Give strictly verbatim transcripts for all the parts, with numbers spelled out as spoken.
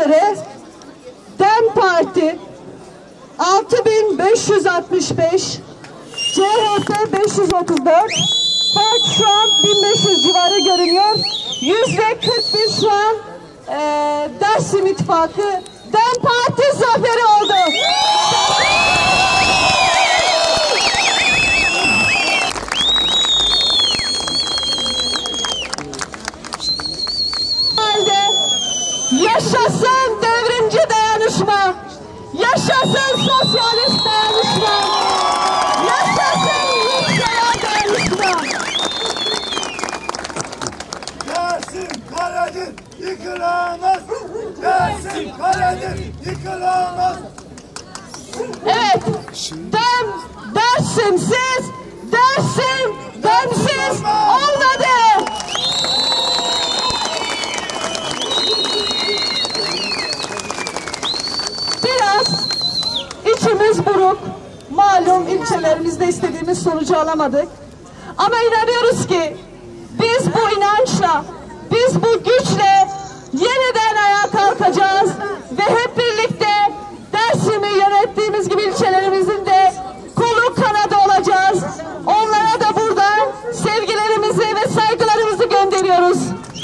oyları DEM Parti altı bin beş yüz altmış beş, C H P beş yüz otuz dört, fark şu an bin beş yüz civarı görünüyor. Yüzde kırk bir şu an e, Dersim İttifakı DEM Parti zaferi oldu. Yaşasın devrimci dayanışma, yaşasın sosyalist dayanışma, yaşasın Rusya'ya dayanışma. Dersim Kaledir yıkılamaz, Dersim Kaledir yıkılamaz. Evet, Dem, Dersimsiz, Dersim, Demsiz olmadı. Biraz içimiz buruk, malum ilçelerimizde istediğimiz sonucu alamadık. Ama inanıyoruz ki biz bu inançla, biz bu güçle yeniden ayağa kalkacağız ve hep birlikte Dersim'i yönettiğimiz gibi ilçelerimizin de kolu kanadı olacağız. Onlara da buradan sevgilerimizi ve saygılarımızı gönderiyoruz.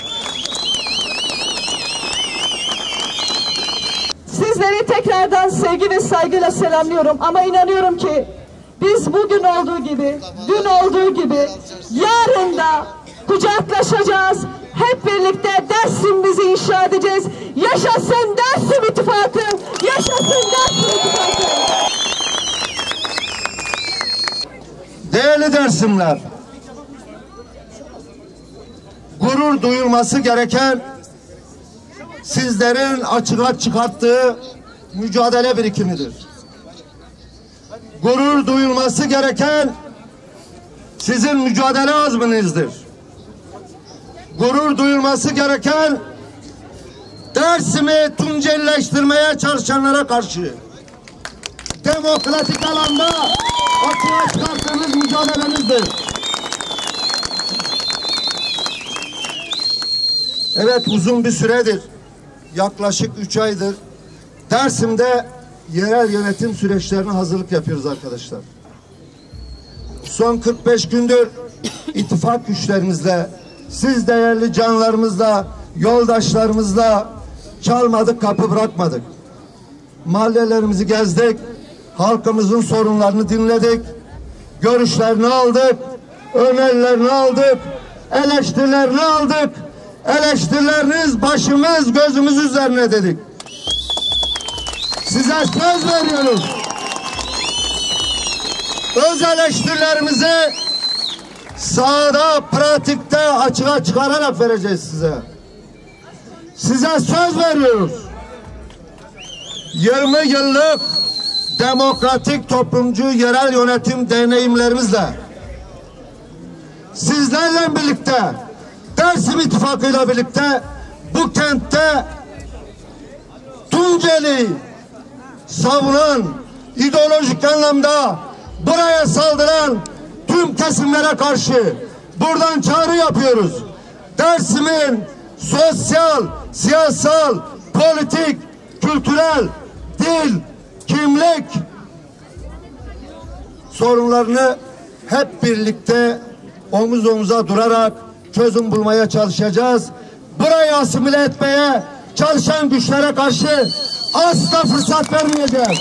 Sizleri tekrardan sevgi ve saygıyla selamlıyorum ama inanıyorum ki biz bugün olduğu gibi, dün olduğu gibi yarın da kucaklaşacağız. Hep birlikte Dersim'imizi inşa edeceğiz. Yaşasın Dersim İttifakı! Yaşasın Dersim İttifakı! Değerli Dersimler, gurur duyulması gereken sizlerin açığa çıkarttığı mücadele birikimidir. Gurur duyulması gereken sizin mücadele azminizdir. Gurur duyulması gereken Dersim'i Tuncelileştirmeye çalışanlara karşı demokratik alanda açığa çıkarttığınız mücadelenizdir. Evet, uzun bir süredir, yaklaşık üç aydır Dersim'de yerel yönetim süreçlerine hazırlık yapıyoruz arkadaşlar. Son kırk beş gündür ittifak güçlerimizle, siz değerli canlarımızla, yoldaşlarımızla çalmadık, kapı bırakmadık. Mahallelerimizi gezdik, halkımızın sorunlarını dinledik, görüşlerini aldık, önerilerini aldık, eleştirilerini aldık. Eleştirileriniz başımız gözümüz üzerine dedik. Size söz veriyoruz. Öz eleştirilerimizi sahada, pratikte açığa çıkararak vereceğiz size. Size söz veriyoruz. yirmi yıllık demokratik toplumcu yerel yönetim deneyimlerimizle sizlerle birlikte Dersim İttifakı'yla birlikte bu kentte Tunceli savunan, ideolojik anlamda buraya saldıran tüm kesimlere karşı buradan çağrı yapıyoruz. Dersim'in sosyal, siyasal, politik, kültürel, dil, kimlik sorunlarını hep birlikte omuz omuza durarak çözüm bulmaya çalışacağız. Burayı asimile etmeye çalışan güçlere karşı asla fırsat vermeyeceğiz.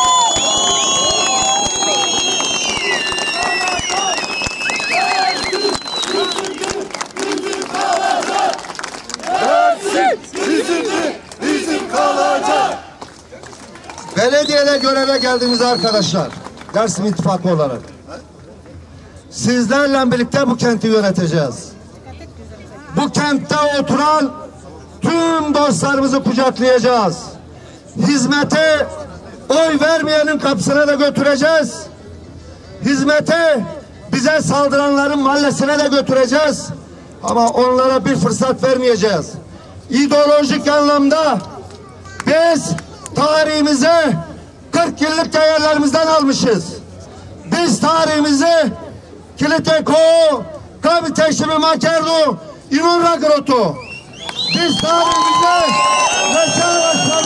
Belediyede göreve geldiğimiz arkadaşlar, Dersim İttifakı olarak sizlerle birlikte bu kenti yöneteceğiz. Bu kentte oturan tüm dostlarımızı kucaklayacağız. Hizmete oy vermeyenin kapısına da götüreceğiz. Hizmete bize saldıranların mahallesine de götüreceğiz. Ama onlara bir fırsat vermeyeceğiz. İdeolojik anlamda biz tarihimize kırk yıllık değerlerimizden almışız. Biz tarihimizi Kiliteko, Kaviteşimi Makerdu, İnunra Grotu. Biz tarihimize Mesela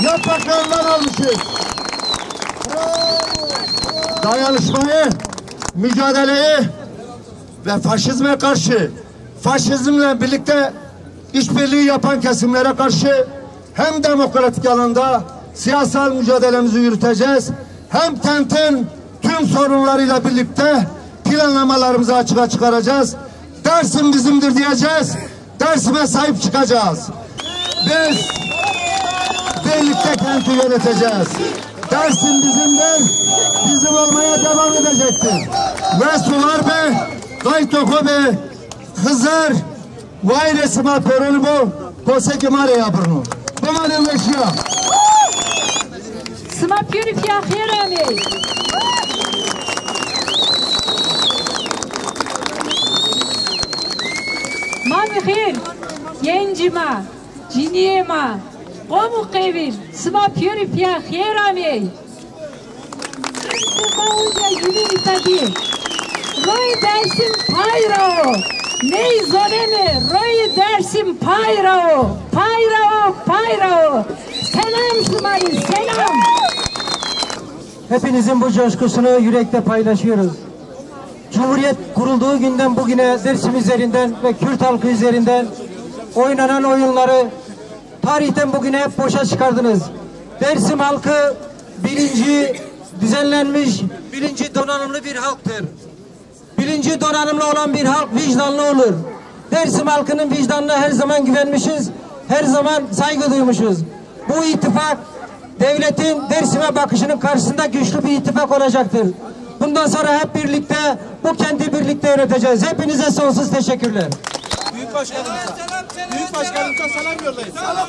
yapraklarından almışız. Dayanışmayı, mücadeleyi ve faşizme karşı, faşizmle birlikte işbirliği yapan kesimlere karşı hem demokratik alanda siyasal mücadelemizi yürüteceğiz, hem kentin tüm sorunlarıyla birlikte planlamalarımızı açığa çıkaracağız. Dersim bizimdir diyeceğiz. Dersim'e sahip çıkacağız. Biz birlikte kenti yöneteceğiz. Dersim bizimdir. Bizim olmaya devam edecektir. Ve sular be, gaytoko be, Hızır, vay resima peronu bu, koseki mare yabrunu. Bu mare meşya. Sma piuri piacherami. Mami khir, yencima, ciniyema, qomu qevil, sma piuri piacherami. Mauja yuli tabi. Roy dersim payrao. Ney zonemi, roy dersim payrao. Payrao, payrao. Selam Şumali, selam. Hepinizin bu coşkusunu yürekte paylaşıyoruz. Cumhuriyet kurulduğu günden bugüne Dersim üzerinden ve Kürt halkı üzerinden oynanan oyunları tarihten bugüne hep boşa çıkardınız. Dersim halkı bilinci düzenlenmiş, bilinci donanımlı bir halktır. Bilinci donanımlı olan bir halk vicdanlı olur. Dersim halkının vicdanına her zaman güvenmişiz, her zaman saygı duymuşuz. Bu ittifak devletin Dersim'e bakışının karşısında güçlü bir ittifak olacaktır. Bundan sonra hep birlikte bu kenti birlikte yöneteceğiz. Hepinize sonsuz teşekkürler. Büyük başkanımıza, büyük başkanımıza selam yollayın. Selam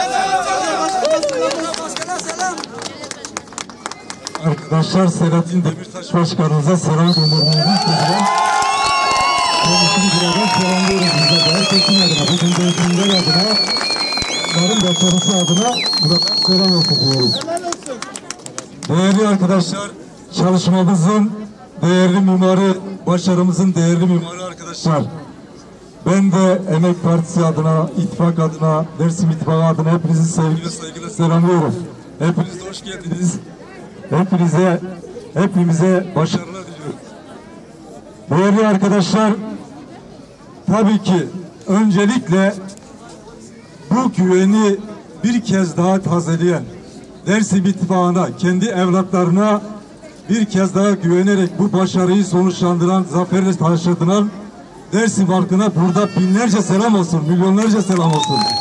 başkanım. Arkadaşlar Selahattin Demirtaş Başkanımıza selam göndermenizi istiyorum. Kendisini buradan selamlıyoruz biz de. Herkesin adına, bütün devletler adına, onların başarısı adına buradan selam olsun diyoruz. Değerli arkadaşlar, çalışmamızın değerli mimarı, başarımızın değerli mimarı arkadaşlar. Ben de Emek Partisi adına, ittifak adına, Dersim İttifakı adına hepinizi sevgiyle saygıyla selamlıyorum. Hepiniz hoş geldiniz. Hepinize, hepimize başarılar diliyorum. Değerli arkadaşlar, tabii ki öncelikle bu güveni bir kez daha tazeleyen Dersim İttifakı'na, kendi evlatlarına bir kez daha güvenerek bu başarıyı sonuçlandıran, zaferle taşladıran Dersim halkına burada binlerce selam olsun, milyonlarca selam olsun.